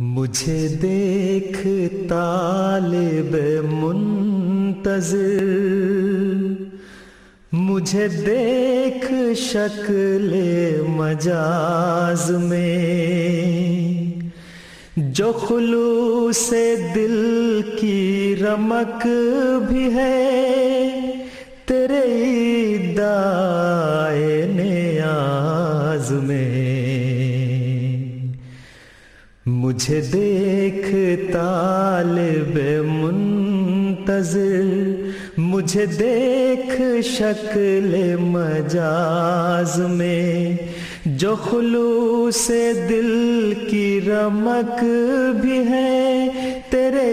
مجھے دیکھ طالب منتظر، مجھے دیکھ شکل مجاز میں، جو خلوص دل کی رمق بھی ہے تیرے ادعائے نیاز میں۔ مجھے دیکھ طالب منتظر، مجھے دیکھ شکل مجاز میں، جو خلوص دل کی رمق بھی ہے تیرے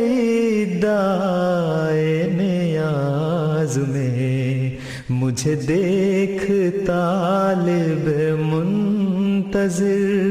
ادعائے نیاز میں۔ مجھے دیکھ طالب منتظر،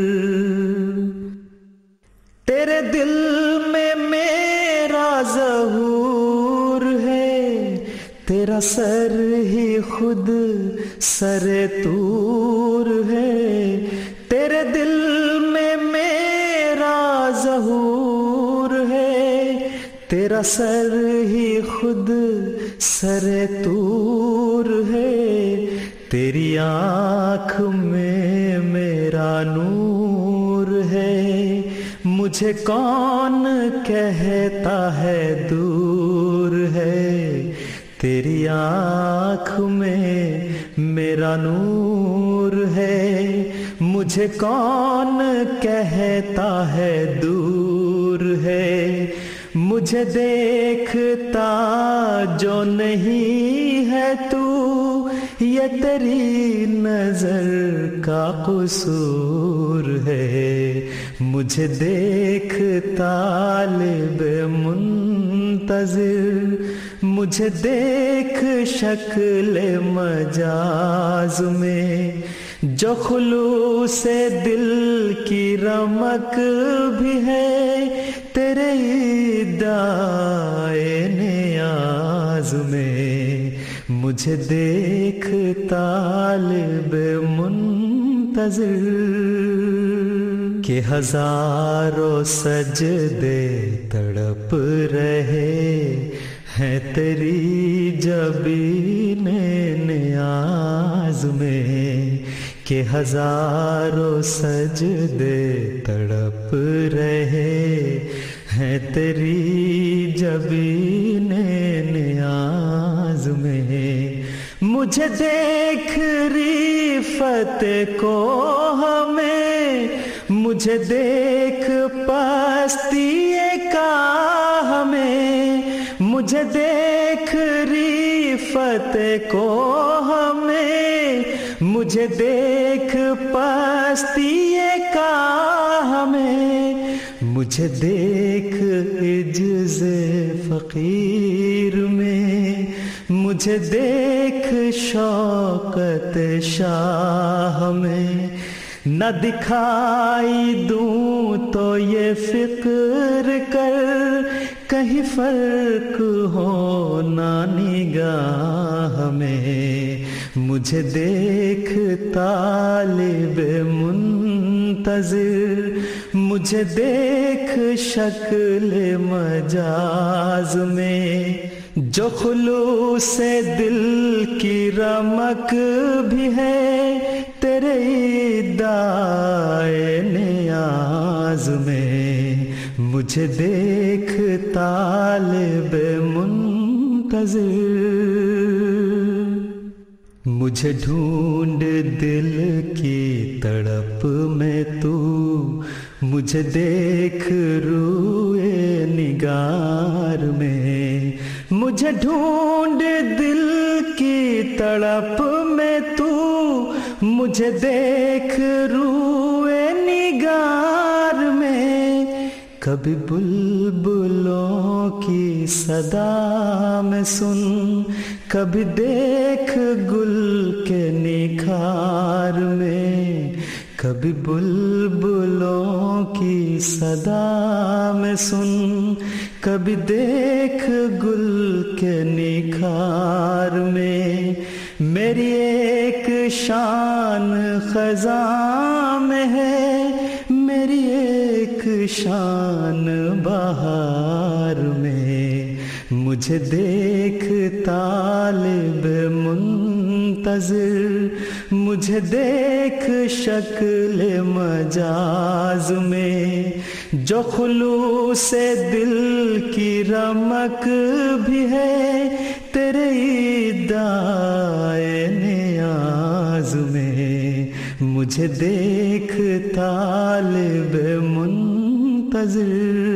تیرے دل میں میرا ظہور ہے، تیرا سر ہی خود سر طور ہے۔ تیرے دل میں میرا ظہور ہے، تیرا سر ہی خود سر طور ہے۔ تیری آنکھ میں میرا نور ہے، مجھے کون کہتا ہے دور ہے۔ تیری آنکھ میں میرا نور ہے، مجھے کون کہتا ہے دور ہے۔ مجھے دیکھتا جو نہیں ہے تو، یہ تیری نظر کا قصور ہے۔ مجھے دیکھ طالب منتظر، مجھے دیکھ شکل مجاز میں، جو خلوص دل کی رمق بھی ہے تیرے ادعائے نیاز میں۔ مجھے دیکھ طالب منتظر، کہ ہزاروں سجدے تڑپ رہے ہیں تیری جبین نیاز میں، کہ ہزاروں سجدے تڑپ رہے ہیں تیری جبین نیاز میں۔ مجھے دیکھ ریفت کو ہمیں، مجھے دیکھ پستی کا ہمیں، مجھے دیکھ ریفت کو ہمیں، مجھے دیکھ پستی کا ہمیں، مجھے دیکھ عجز فقیر میں، مجھے دیکھ شوکت شاہ میں۔ نہ دکھائی دوں تو یہ فکر کر، کہیں فرق ہو نہ نگاہ میں۔ مجھے دیکھ طالب منتظر، مجھے دیکھ شکل مجاز میں، جو خلوص دل کی رمق بھی ہے تیرے ادعائے نیاز میں۔ مجھے دیکھ طالب منتظر، مجھے ڈھونڈ دل کی تڑپ میں تو، مجھے دیکھ روئے نگار میں۔ مجھے ڈھونڈ دل کی تڑپ میں تو، مجھے دیکھ روئے نگار میں۔ کبھی بلبلوں کی صدا میں سن، کبھی دیکھ گل کے نکھار میں۔ کبھی بلبلوں کی صدا میں سن، کبھی دیکھ گل کے نکھار میں۔ میری ایک شان خزاں میں ہے، میری ایک شان بہار میں، مجھے دیکھ طالب منتظر، مجھے دیکھ شکل مجاز میں، جو خلوص دل کی رمق بھی ہے تیرے ادعائے نیاز میں، مجھے دیکھ طالب منتظر۔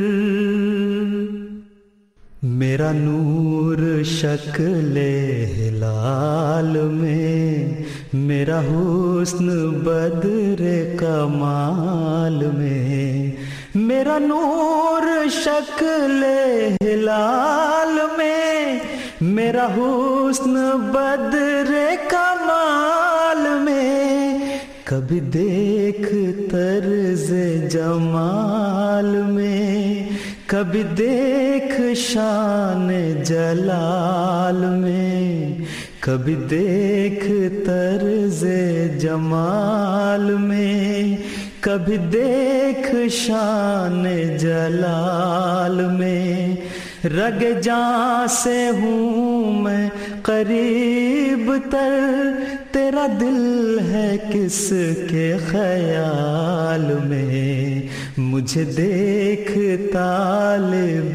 میرا نور شکل ہلال میں، میرا حسن بدر کمال میں، میرا نور شکل ہلال میں، میرا حسن بدر کمال میں، کبھی دیکھ طرز جمال میں، کبھی دیکھ شان جلال میں، کبھی دیکھ طرز جمال میں، کبھی دیکھ شان جلال میں، رگ جاں سے ہوں میں قریب تر، تیرا دل ہے کس کے خیال میں، مجھے دیکھ طالب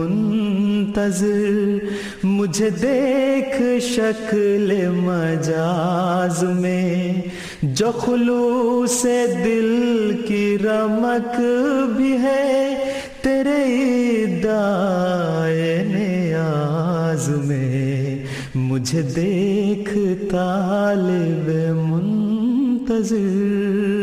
منتظر، مجھے دیکھ شکل مجاز میں، جو خلوص دل کی رمق بھی ہے تیرے ادعائے نیاز میں، مجھے دیکھ طالب منتظر۔